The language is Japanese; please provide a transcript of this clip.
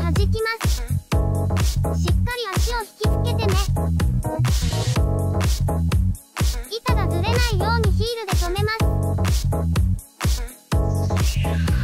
弾きます。しっかり足を引きつけてね。板がずれないようにヒールで止めます。